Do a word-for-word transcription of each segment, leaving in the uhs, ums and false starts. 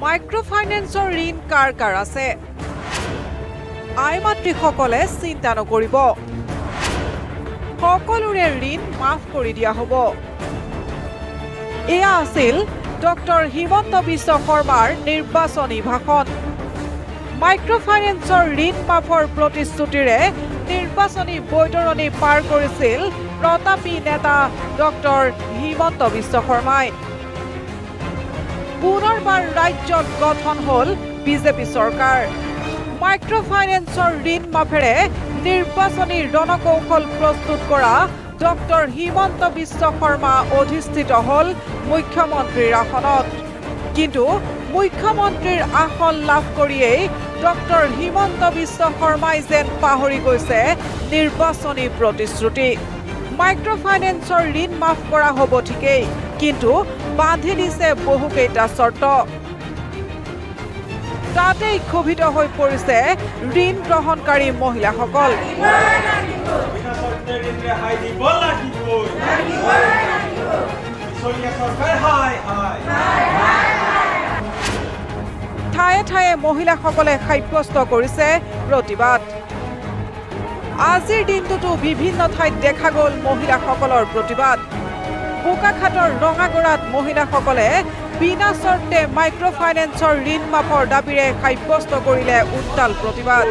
মাইক্ৰ'ফাইনেন্সৰ ঋণ কাৰ কাৰ আছে আই মাতৃসকলে চিন্তা নকৰিব সকলোৰে ঋণ মাফ কৰি দিয়া হ'ব এয়া আছিল ডক্টৰ হিমন্ত বিশ্ব শৰ্মাৰ নিৰ্বাচনী ভাষণ মাইক্ৰ'ফাইনেন্সৰ ঋণ মাফৰ প্ৰতিশ্ৰুতিৰে নিৰ্বাচনী বৈতৰণি পাৰ কৰিছিল প্ৰতাপী নেতা ডক্টৰ হিমন্ত বিশ্ব শৰ্মাই পুনৰবাৰ ৰাজ্যত গঠন হল বিজেপি চৰকাৰ মাইক্ৰ'ফাইনেন্সৰ ঋণ মাফেৰে নিৰ্বাচনী ৰণকৌশল প্ৰস্তুত কৰা ডক্টৰ হিমন্ত বিশ্ব শৰ্মা অধিষ্ঠিত হল মুখ্যমন্ত্ৰীৰ আসনত কিন্তু মুখ্যমন্ত্ৰীৰ আসন লাভ কৰিয়েই ডক্টৰ হিমন্ত বিশ্ব শৰ্মাই যেন পাহৰি গৈছে নিৰ্বাচনী প্ৰতিশ্ৰুতি মাইক্ৰ'ফাইনেন্সৰ ঋণ মাফ কৰা হ'ব ঠিকেই কিন্তু বান্ধি দিছে বহুকেইটা চৰ্ত তাতেই ক্ষোভিত হৈ পৰিছে ঋণ গ্ৰহণকাৰী মহিলাসকল ঠায়ে ঠায়ে মহিলাসকলে সাব্যস্ত কৰিছে প্ৰতিবাদ আজিৰ দিনটোতো বিভিন্ন ঠাইত দেখা গ'ল মহিলাসকলৰ প্ৰতিবাদ বোকাখাটৰ ৰঙাগড়াত মহিলাসকলে বিনা চৰ্তে মাইক্ৰ'ফাইনেন্সৰ ঋণ মাফৰ দাবীৰে সাব্যস্ত কৰিলে উত্তাল প্ৰতিবাদ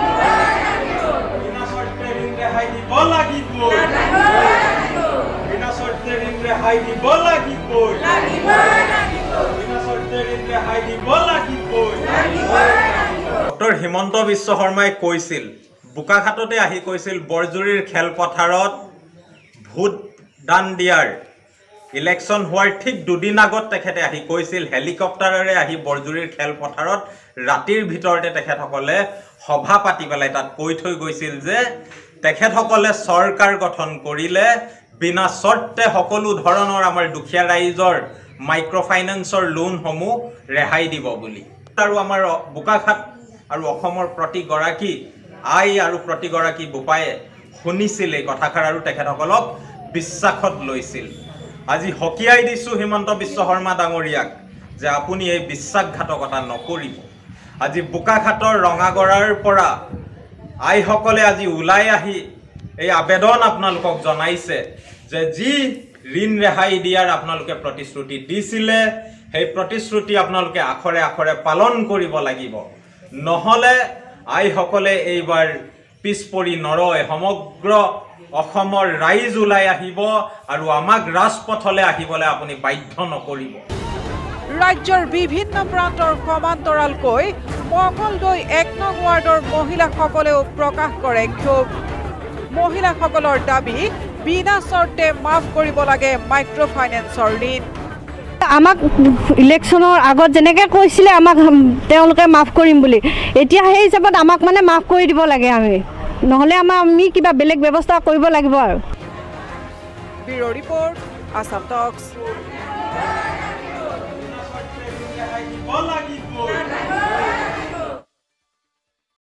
ডক্টৰ হিমন্ত বিশ্ব শৰ্মাই কৈছিল বোকাখাটতে আহি কৈছিল বৰজুৰিৰ খেলপথাৰত ভোট দান দিয়াৰ ইলেকশ্যন হোৱাৰ ঠিক দুদিন আগত তেখেতে আহি কৈছিল হেলিকপ্টাৰেৰে আহি বৰজুৰিৰ খেলপথাৰত ৰাতিৰ ভিতৰতে তেখেতসকলে সভা পাতি পেলাই তাত কৈ থৈ গৈছিল যে তেখেতসকলে চৰকাৰ গঠন কৰিলে বিনা চৰ্তে সকলো ধৰণৰ আমাৰ দুখীয়া ৰাইজৰ মাইক্ৰ'ফাইনেন্সৰ লোনসমূহ ৰেহাই দিব বুলি আৰু আমাৰ বোকাখাট আৰু অসমৰ প্ৰতিগৰাকী আই আৰু প্ৰতিগৰাকী বোপায়ে শুনিছিল এই কথাষাৰ আৰু তেখেতসকলক বিশ্বাসত লৈছিল আজি হকিয়াই দিছোঁ হিমন্ত বিশ্ব শৰ্মা ডাঙৰীয়াক যে আপুনি এই বিশ্বাসঘাতকতা নকৰিব আজি বোকাখাটৰ ৰঙাগড়াৰ পৰা আইসকলে আজি ওলাই আহি এই আবেদন আপোনালোকক জনাইছে যে যি ঋণ ৰেহাই দিয়াৰ আপোনালোকে প্ৰতিশ্ৰুতি দিছিলে সেই প্ৰতিশ্ৰুতি আপোনালোকে আখৰে আখৰে পালন কৰিব লাগিব নহ'লে আইসকলে এইবাৰ পিছ পৰি নৰয় সমগ্ৰ অসমৰ ৰাইজ ওলাই আহিব আৰু আমাক ৰাজপথলৈ আহিবলৈ আপুনি বাধ্য নকৰিব ৰাজ্যৰ বিভিন্ন প্ৰান্তৰ সমান্তৰালকৈ মঙ্গলদৈ এক নং ৱাৰ্ডৰ মহিলাসকলেও প্ৰকাশ কৰে ক্ষোভ মহিলাসকলৰ দাবী বিনা চৰ্তে মাফ কৰিব লাগে মাইক্ৰ'ফাইনেন্সৰ ঋণ আমাক ইলেকশ্যনৰ আগত যেনেকৈ কৈছিলে আমাক তেওঁলোকে মাফ কৰিম বুলি এতিয়া সেই হিচাপত আমাক মানে মাফ কৰি দিব লাগে আমি নহ'লে আমাৰ আমি কিবা বেলেগ ব্যৱস্থা কৰিব লাগিব আৰু ব্যুৰ' ৰিপৰ্ট আসাম টক্স